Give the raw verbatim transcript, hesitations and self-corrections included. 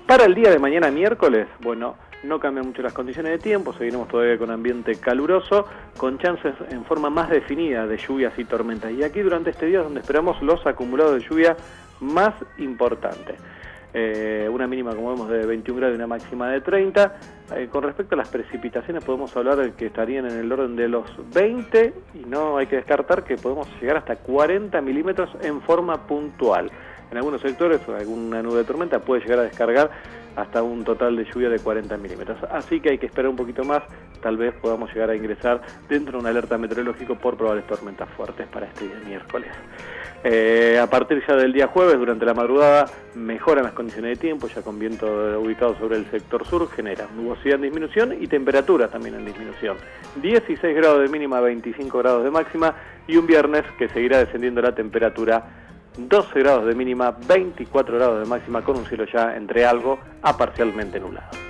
Para el día de mañana miércoles, bueno, no cambian mucho las condiciones de tiempo, seguiremos todavía con ambiente caluroso, con chances en forma más definida de lluvias y tormentas. Y aquí durante este día es donde esperamos los acumulados de lluvia más importantes. Eh, una mínima, como vemos, de veintiún grados y una máxima de treinta. Eh, con respecto a las precipitaciones podemos hablar de que estarían en el orden de los veinte, y no hay que descartar que podemos llegar hasta cuarenta milímetros en forma puntual. En algunos sectores alguna nube de tormenta puede llegar a descargar hasta un total de lluvia de cuarenta milímetros. Así que hay que esperar un poquito más, tal vez podamos llegar a ingresar dentro de una alerta meteorológica por probables tormentas fuertes para este día miércoles. Eh, a partir ya del día jueves, durante la madrugada, mejoran las condiciones de tiempo, ya con viento ubicado sobre el sector sur, genera nubosidad en disminución y temperatura también en disminución. dieciséis grados de mínima, veinticinco grados de máxima, y un viernes que seguirá descendiendo la temperatura, doce grados de mínima, veinticuatro grados de máxima, con un cielo ya entre algo a parcialmente nublado.